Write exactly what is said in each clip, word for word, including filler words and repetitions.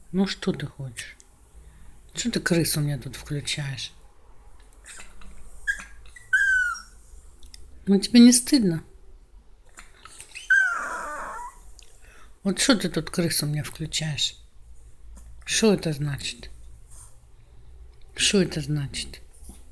Ну что ты хочешь? Что ты крысу мне тут включаешь? Ну тебе не стыдно? Вот что ты тут крысу мне включаешь? Что это значит? Что это значит?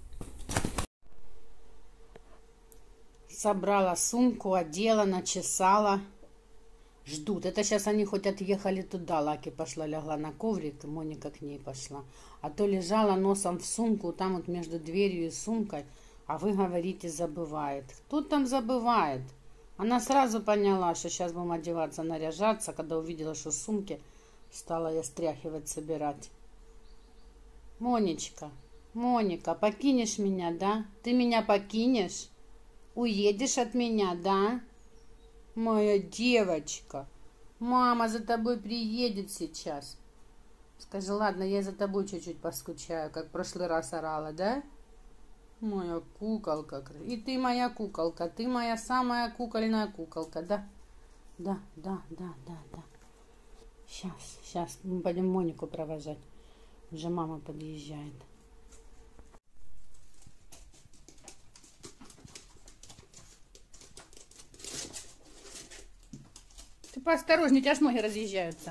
Собрала сумку, одела, начесала. Ждут. Это сейчас они хоть отъехали туда. Лаки пошла, легла на коврик, и Моника к ней пошла. А то лежала носом в сумку, там вот между дверью и сумкой. А вы говорите, забывает. Кто там забывает? Она сразу поняла, что сейчас будем одеваться, наряжаться. Когда увидела, что сумки, стала я стряхивать, собирать. Монечка, Моника, покинешь меня, да? Ты меня покинешь? Уедешь от меня, да? Моя девочка. Мама за тобой приедет сейчас. Скажи, ладно, я за тобой чуть-чуть поскучаю, как в прошлый раз орала, да? Моя куколка. И ты моя куколка. Ты моя самая кукольная куколка, да? Да, да, да, да, да. Сейчас, сейчас. Мы пойдем Монику провожать. Уже мама подъезжает. Ты поосторожней, у тебя аж ноги разъезжаются.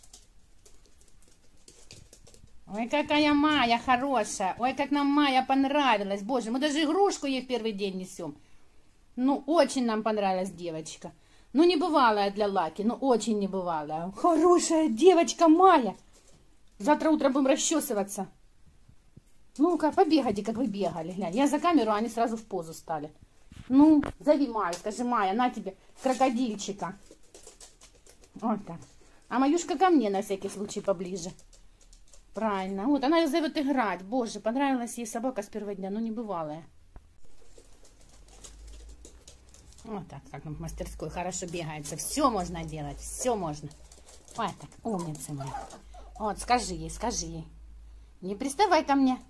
Ой, какая Майя хорошая. Ой, как нам Майя понравилась. Боже, мы даже игрушку ей в первый день несем. Ну, очень нам понравилась девочка. Ну, небывалая для Лаки, но очень небывалая. Хорошая девочка Майя. Завтра утром будем расчесываться. Ну-ка, побегайте, как вы бегали. Глянь, я за камеру, а они сразу в позу стали. Ну, зови Майю, скажи, Майя, на тебе крокодильчика. Вот так. А Маюшка ко мне на всякий случай поближе. Правильно. Вот, она ее зовет играть. Боже, понравилась ей собака с первого дня, но не бывалая. Вот так, как нам в мастерской хорошо бегается. Все можно делать, все можно. Вот так, умница моя. Вот, скажи ей, скажи ей. Не приставай ко мне.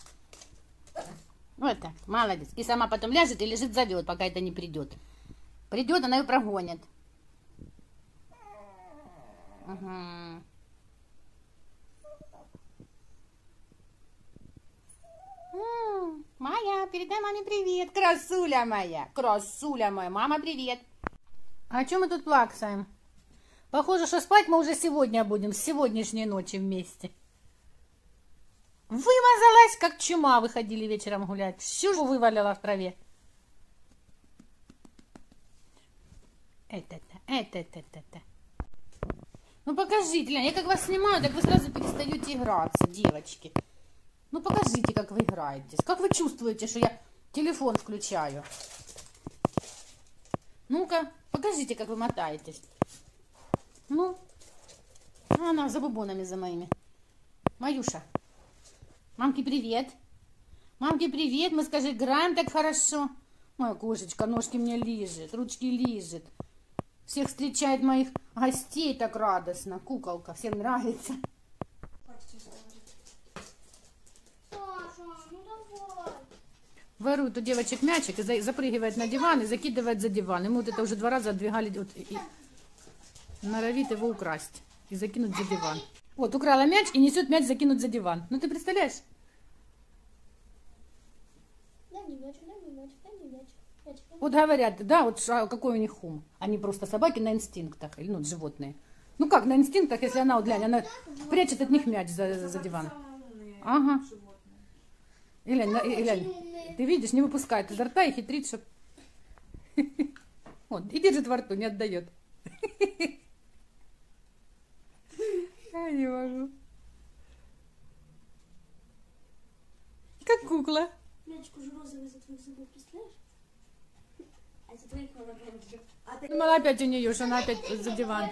Вот так, молодец. И сама потом ляжет и лежит, зовет, пока это не придет. Придет, она ее прогонит. Угу. Майя, передай маме привет. Красуля моя, красуля моя. Мама, привет. А о чем мы тут плаксаем? Похоже, что спать мы уже сегодня будем, с сегодняшней ночи вместе. Вымазалась, как чума, выходили вечером гулять. Всю вывалила в траве. Это-то, это-то-то-то. Ну покажите, я как вас снимаю, так вы сразу перестаете играться, девочки. Ну покажите, как вы играетесь. Как вы чувствуете, что я телефон включаю? Ну-ка, покажите, как вы мотаетесь. Ну, она за бубонами за моими. Маюша, мамке привет. Мамке привет, мы, скажи, играем так хорошо. Моя кошечка ножки мне лижет, ручки лижет. Всех встречает моих гостей так радостно. Куколка, всем нравится. Ворует у девочек мячик и запрыгивает на диван и закидывает за диван. И мы вот это уже два раза отдвигали, вот, и норовит его украсть и закинуть за диван. Вот, украла мяч и несет мяч закинуть за диван. Ну ты представляешь? Дай мне мяч, дай мне мяч, дай мне мяч. Вот говорят, да, вот какой у них ум. Они просто собаки на инстинктах, или ну, животные. Ну как на инстинктах, если она, вот глянь, она прячет от них мяч за, за диван. Ага. Или, или, ты видишь, не выпускает изо рта и хитрит, чтоб... Вот, и держит во рту, не отдает. Я не могу. Как кукла. Мячик уже розовый за твоих зубов, представляешь? А за твоих мама держит. А ты... Думала опять у нее, что она опять за диван.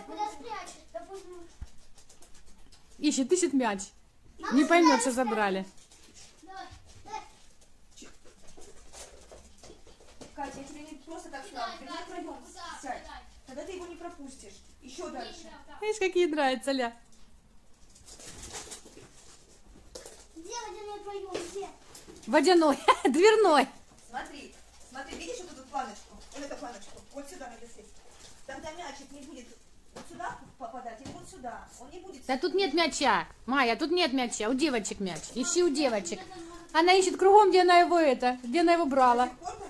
Ищет, ищет мяч. Не поймет, что забрали. Катя, я тебе не просто так сказала. Ты не пройдем. Сядь. Тогда ты его не пропустишь. Еще дальше. Видишь, какие нравятся, Ля. Где водяной пойдем? Где? Водяной, дверной. Смотри, смотри, видишь вот эту планочку? Вот эту планочку. Вот сюда надо сесть. Тогда мячик не будет Вот сюда попадать или вот сюда? Он не будет... Да тут нет мяча. Майя, тут нет мяча. У девочек мяч. Ищи у девочек. Она ищет кругом, где она его это, где она его брала.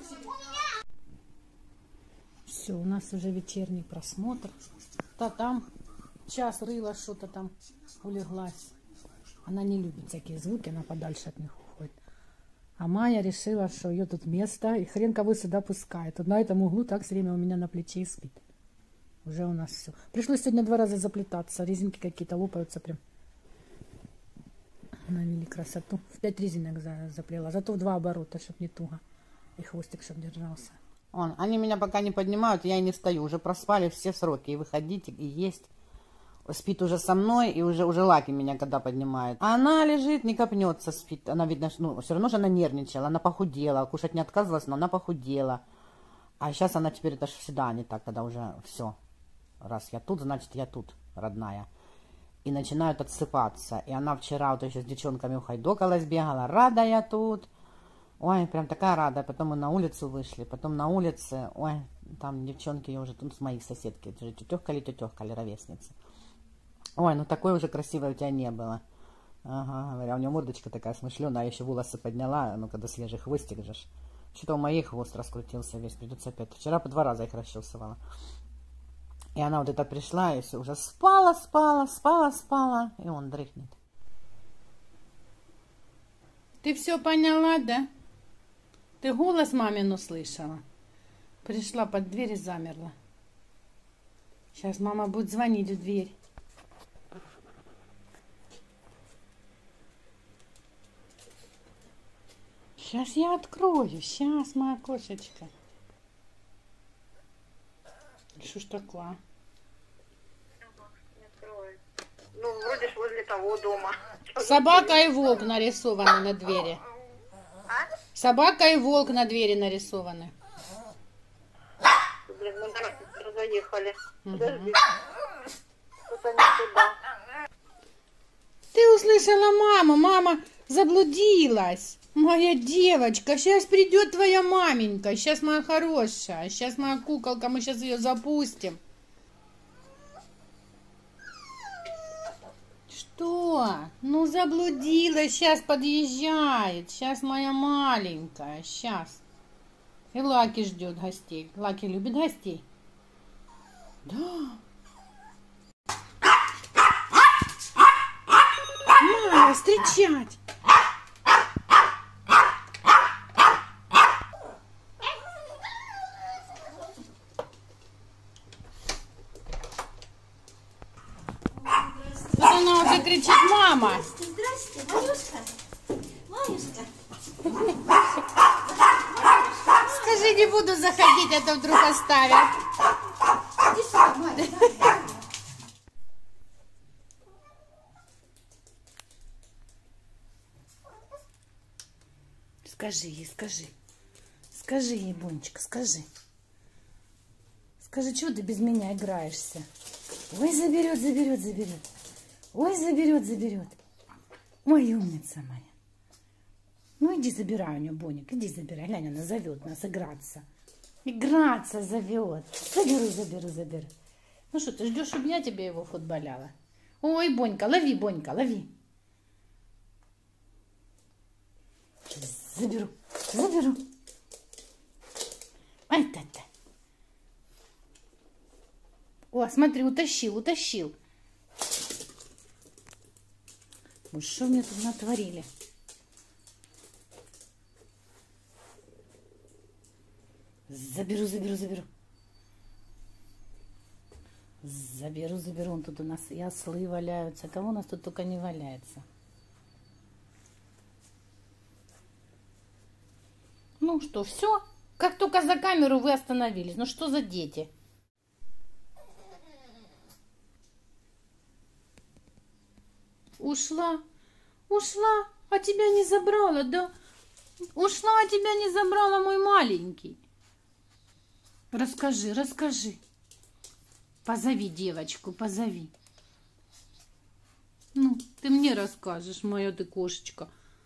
Все, у нас уже вечерний просмотр. Та там час рыла что-то там, улеглась. Она не любит всякие звуки, она подальше от них уходит. А Майя решила, что ее тут место, и хрен кого сюда пускает. Вот на этом углу так все время у меня на плече и спит. Уже у нас все. Пришлось сегодня два раза заплетаться. Резинки какие-то лопаются прям. Навели красоту. В пять резинок за, заплела. Зато в два оборота, чтобы не туго. И хвостик, чтобы держался. Он, они меня пока не поднимают, я и не встаю. Уже проспали все сроки. И выходить, и есть. Спит уже со мной, и уже, уже Лаки меня когда поднимает. А она лежит, не копнется, спит. Она, видно, ну, все равно же она нервничала. Она похудела. Кушать не отказывалась, но она похудела. А сейчас она теперь, это же всегда не так, когда уже все. Раз я тут, значит я тут, родная. И начинают отсыпаться. И она вчера вот еще с девчонками ухайдокалась, бегала. Рада я тут. Ой, прям такая рада. Потом мы на улицу вышли. Потом на улице, ой, там девчонки уже тут с моих соседки. Тетёхка или тетёхка или ровесница. Ой, ну такой уже красивой у тебя не было. Ага, говоря, у нее мордочка такая смышленая. Я еще волосы подняла, ну когда свежий хвостик же. Что-то у моих хвост раскрутился весь. Придется опять. Вчера по два раза их расчесывала. И она вот это пришла, и все, уже спала, спала, спала, спала, и он дрыхнет. Ты все поняла, да? Ты голос мамин услышала? Пришла под дверь и замерла. Сейчас мама будет звонить в дверь. Сейчас я открою. Сейчас, моя кошечка. Что ж такое? Не открывает. Ну, вроде ж возле того дома. Собака и волк нарисованы на двери. А? Собака и волк на двери нарисованы. Блин, мы на заехали. Угу. Подожди. Что-то не туда. Ты услышала маму. Мама заблудилась. Моя девочка, сейчас придет твоя маменька. Сейчас моя хорошая. Сейчас моя куколка. Мы сейчас ее запустим. Что? Ну заблудилась. Сейчас подъезжает. Сейчас моя маленькая. Сейчас. И Лаки ждет гостей. Лаки любит гостей. Да. Майя, встречать. Вот она уже кричит: мама. Здрасте, Маюшка. Маюшка. Скажи, не буду заходить, а то вдруг оставят. Иди сюда, Майя. Скажи ей, скажи. Скажи ей, Бонечка, скажи. Скажи, чего ты без меня играешься? Ой, заберет, заберет, заберет. Ой, заберет, заберет. Ой, умница моя. Ну, иди забирай у нее, Боник, иди забирай. Глянь, она зовет нас играться. Играться зовет. Заберу, заберу, заберу. Ну что, ты ждешь, чтобы я тебе его футболяла? Ой, Бонька, лови, Бонька, лови. Заберу, заберу. Ай, та-та. О, смотри, утащил, утащил. Вот что мне тут натворили? Заберу, заберу, заберу. Заберу, заберу. Он тут у нас и ослы валяются. Кого у нас тут только не валяется. Ну что, все? Как только за камеру вы остановились. Ну что за дети? Ушла, ушла, а тебя не забрала, да? Ушла, а тебя не забрала, мой маленький. Расскажи, расскажи. Позови девочку, позови. Ну, ты мне расскажешь, моя ты кошечка.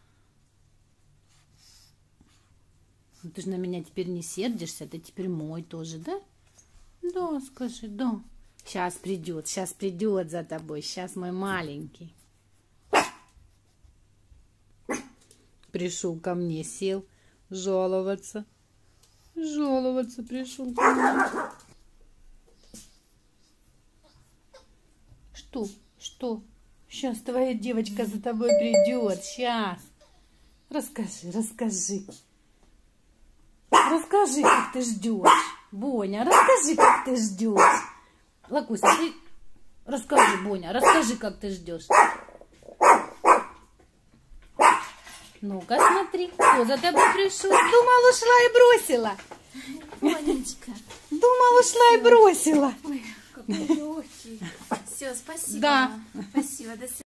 Ну, ты же на меня теперь не сердишься, ты теперь мой тоже, да? Да, скажи, да. Сейчас придет, сейчас придет за тобой. Сейчас мой маленький. Пришел ко мне, сел жаловаться. Жаловаться пришел ко мне. Что? Что? Сейчас твоя девочка за тобой придет. Сейчас. Расскажи, расскажи. Расскажи, как ты ждешь. Боня, расскажи, как ты ждешь. Лакуся, ты расскажи, Боня, расскажи, как ты ждешь. Ну-ка, смотри, кто за тобой пришел? Думал, ушла и бросила. Бонечка. Думал, ушла и бросила. Ой, какой легкий. Все, спасибо. Да. Спасибо, до свидания.